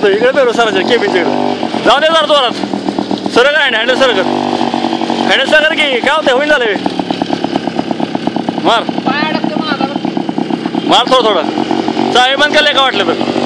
फिरतो इकडे पेरू सराच्या केबिनच्या इकडे जाऊ दे जरा जोरात सरळ काय हँडल सरळ हँडल सरळ की काय होतं होईल झालं मार मार थोडं थोडं चावी बंद केलं का वाटलं तर